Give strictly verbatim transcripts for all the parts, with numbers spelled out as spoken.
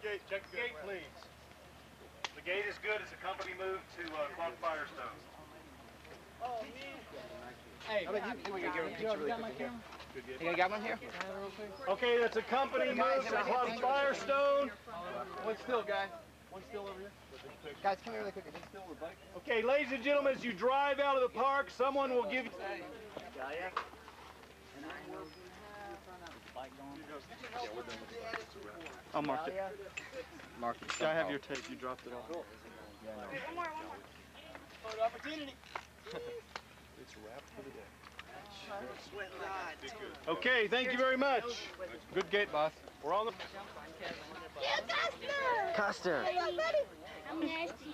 gate. Check the gate, please. The gate is good. It's a company move to uh, Club Firestone. Oh, man. Hey, you, you, you, you, you got my camera? You got one here? Okay, that's a company move to Club Firestone. One still, guy. One still over here. Guys, come here really quick. Okay, ladies and gentlemen, as you drive out of the park, someone will give you... I'll mark it. Mark it. I have your tape. You dropped it off. Yeah, no. One more, one more. Photo opportunity. It's wrapped for the day. Okay, thank you very much. Good gate, boss. We're on the... Yeah, Custer! Custer. Hey, buddy. I'm nasty.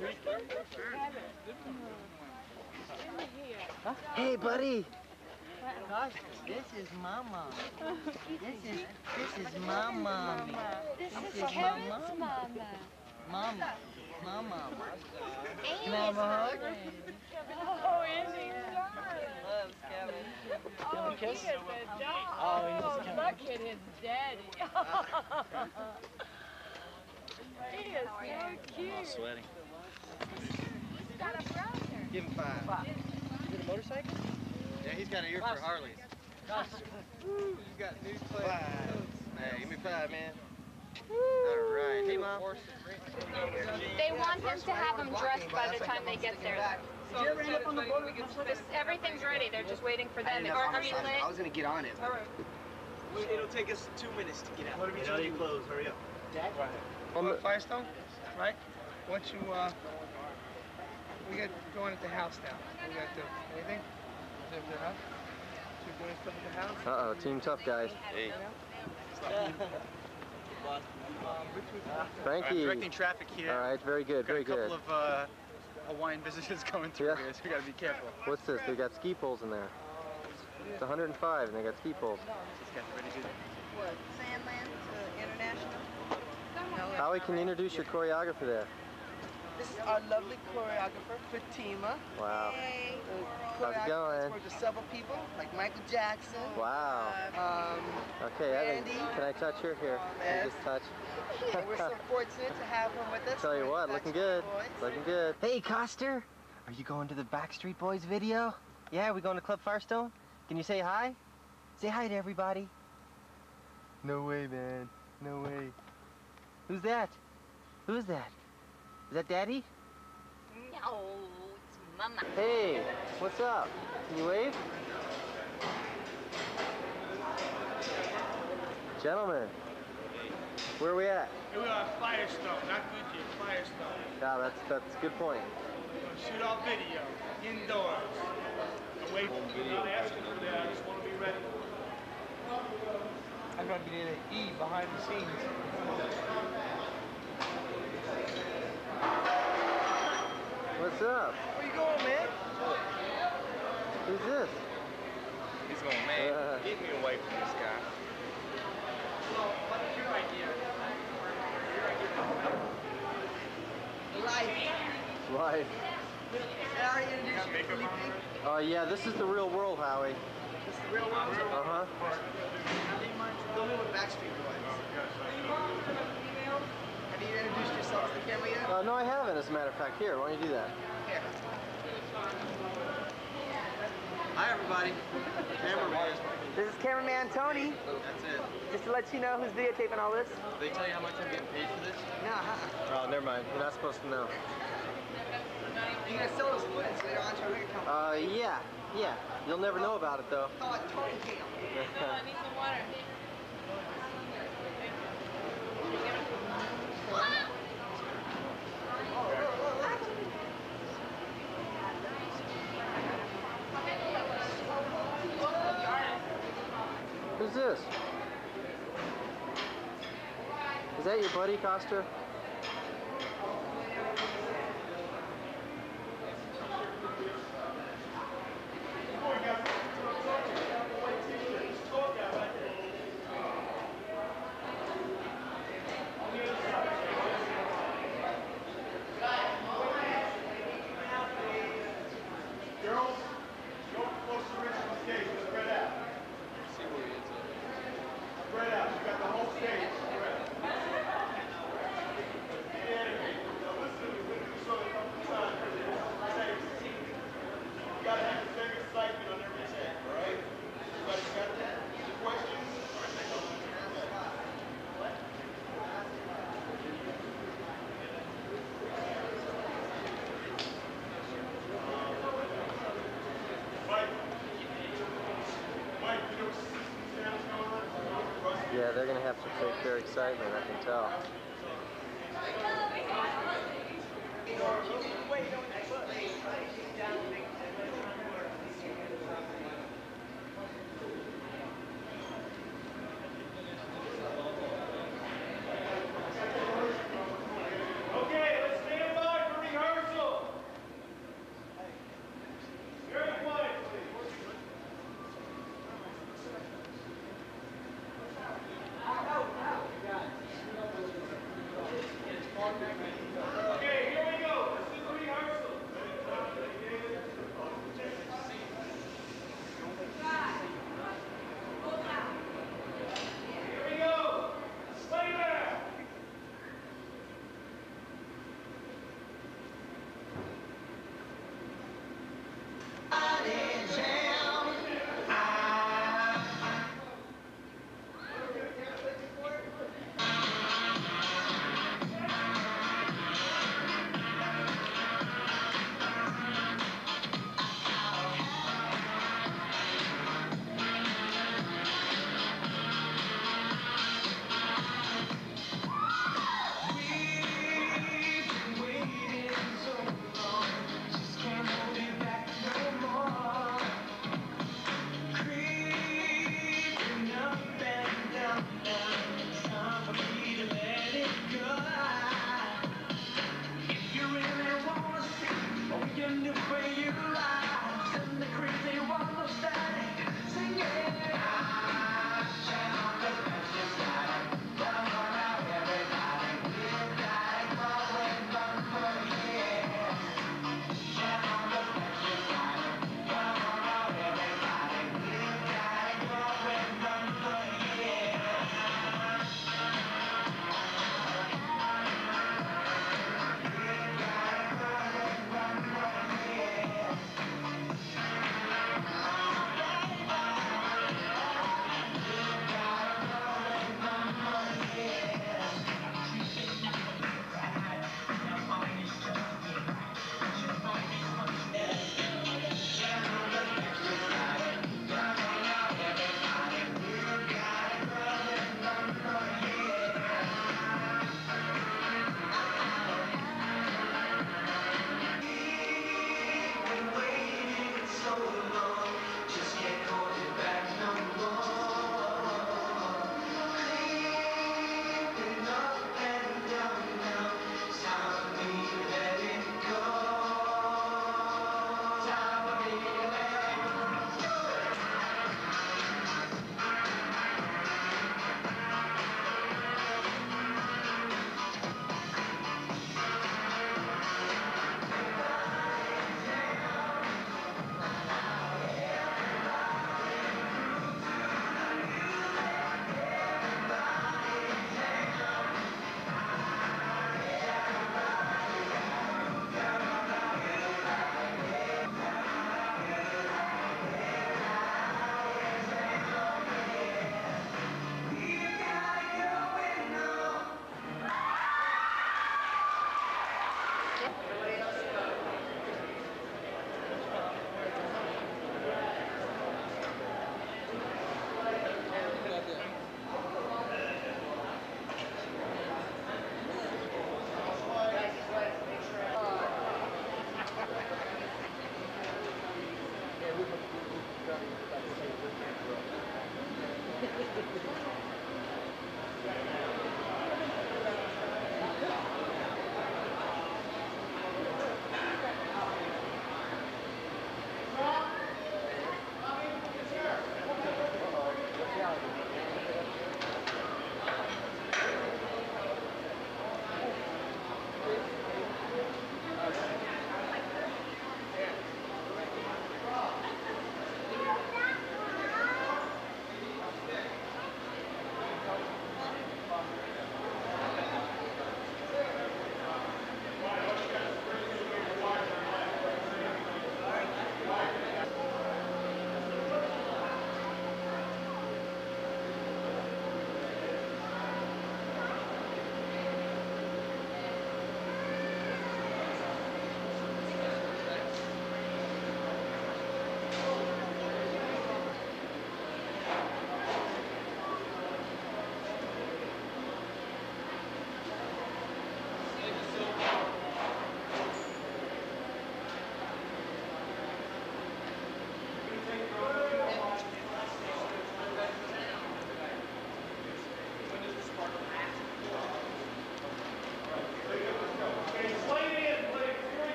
Huh? Hey, buddy. This is Mama. This is this is Mama. This This is is Kevin's Mama. mama. Mama. Mama. Andy's Can I have a hug? Oh, Andy, Loves Kevin. oh, he is a dog. Oh, look at his daddy. He is so cute. I'm sweating. He's got a brother. Give him five. Is it a motorcycle? Yeah, he's got an ear for Harleys. He's got new plates. Hey, give me five, man. All right. Hey, Mom. They want him to have them dressed by the time they get there. Did you ever end up on the boat? This, everything's ready. Th're just waiting for them. Or, I mean, I was going to get on it. all right. It'll take us two minutes to get out. What are we doing? You close. Hurry up. On the Firestone, right? Once you, uh, we got going at the house now. We got to, anything? Is it the house? So we're doing stuff at the house? Uh-oh, team tough, guys. Hey. Frankie. I'm directing traffic here. All right, very good, very Got a good. couple of uh, Hawaiian visitors coming through Yeah. here, so we gotta be careful. What's this? They got ski poles in there. It's one hundred and five, and they got ski poles. Just get ready to do that. What, Sandland uh, International? Howie, can you introduce your choreographer there? This is our lovely choreographer, Fatima. Wow. Hey. How's it going? Worked with several people, like Michael Jackson. Wow. Um, Okay, I think, Randy. can I touch her? Here, Yes. just touch. we're so fortunate to have her with us. Tell you We're what, the looking Backstreet good. Boys. Looking good. Hey, Coster, are you going to the Backstreet Boys video? Yeah, we going to Club Firestone? Can you say hi? Say hi to everybody. No way, man. No way. Who's that? Who's that? Is that Daddy? No, it's Mama. Hey, what's up? Can you wave? Gentlemen, where are we at? We are at Firestone, not Goodyear, Firestone. Yeah, that's that's a good point. We're gonna shoot our video indoors. Away from I'm not asking for that, I just want to be ready. I'm going to be the E behind the scenes. What's up? Where you going, man? Who's this? He's going, man, Uh, get me away from this guy. Life. Oh, yeah, this is the real world, Howie. This is the real world. Uh-huh. Filming with Backstreet Boys. Have you introduced yourself to the camera yet? Uh, no, I haven't, as a matter of fact. Here, why don't you do that? Here. Hi, everybody. Cameraman. This is cameraman Tony. That's it. Just to let you know who's videotaping all this. They tell you how much I'm getting paid for this? No, uh-uh. Oh, never mind. You're not supposed to know. You're going to sell us footage later on to our rig company. Uh, yeah. Yeah. You'll never know about it, though. Call it Tony Cam. I need some water. Who's this? Is that your buddy, Coster? Yeah, they're gonna have to fake their excitement, I can tell. Okay, let's stand by for rehearsal. Very quiet, please. Okay, here we go. This is rehearsal. Here we go. Playback.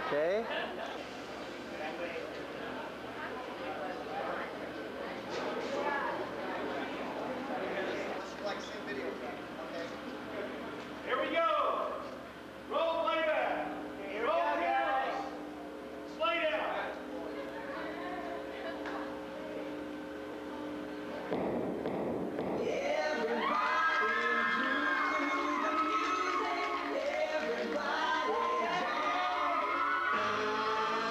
Okay. Here we go. Roll playback. Roll cameras. Slay down. Everybody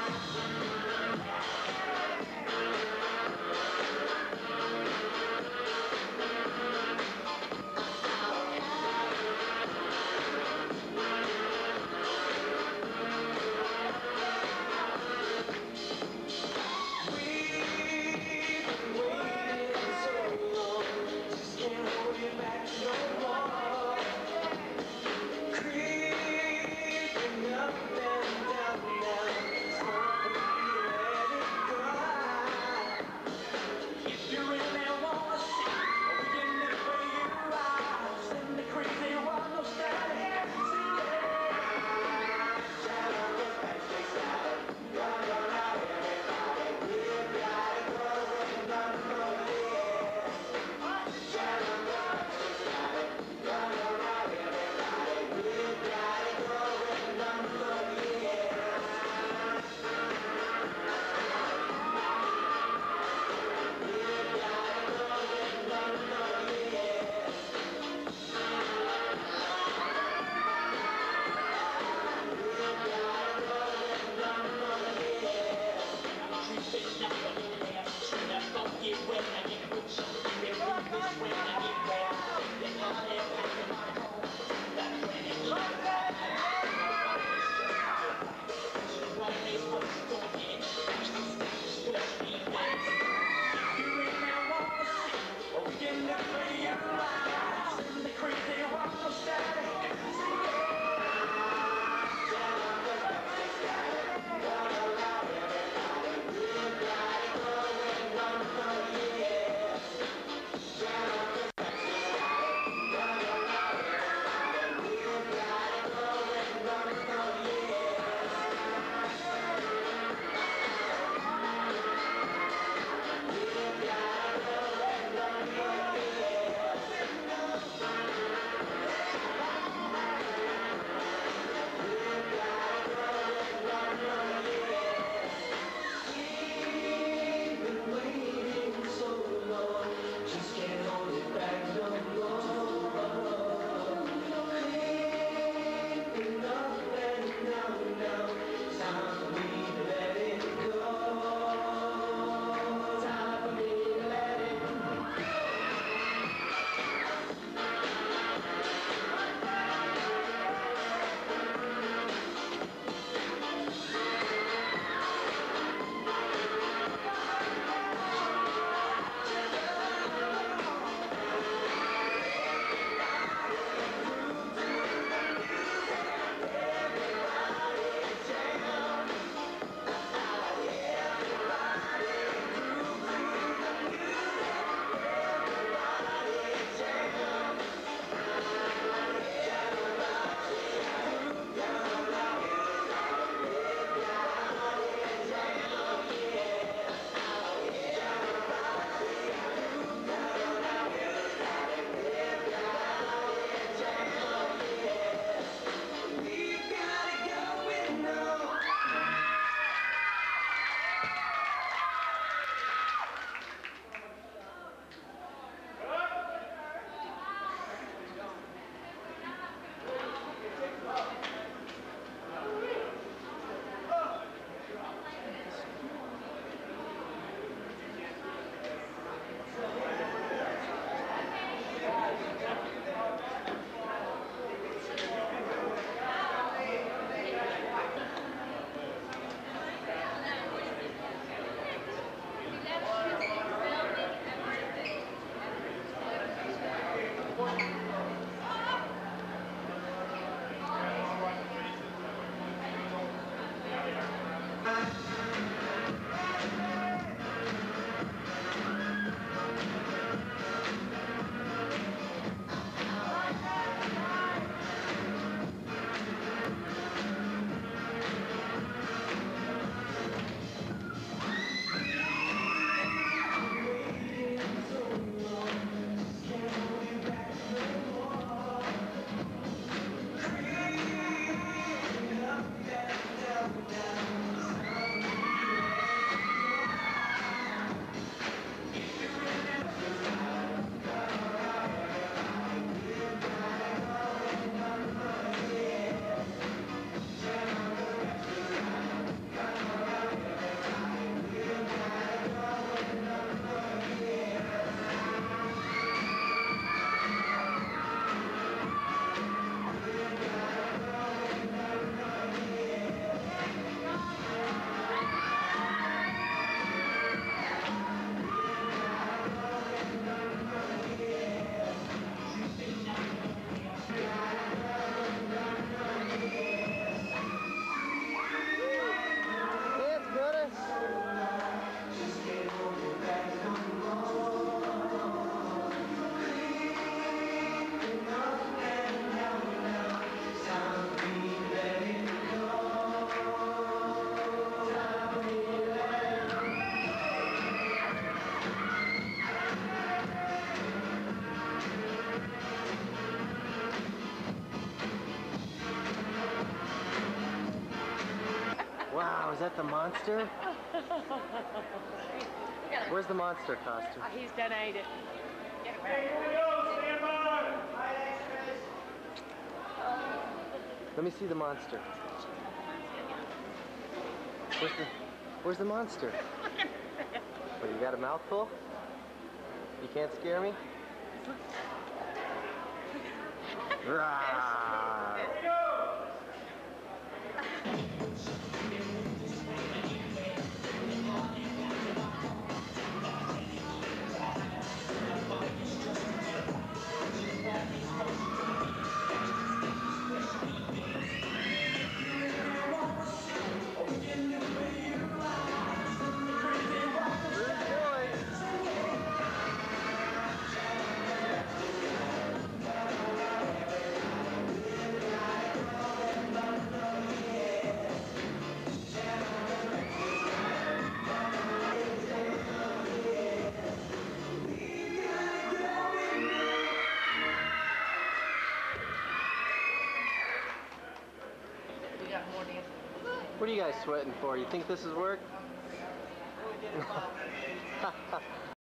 is that the monster? Where's the monster costume? He's done ate it. Let me see the monster. Where's the, where's the monster? What, you got a mouthful? You can't scare me? Rawr. What are you guys sweating for? You think this is work?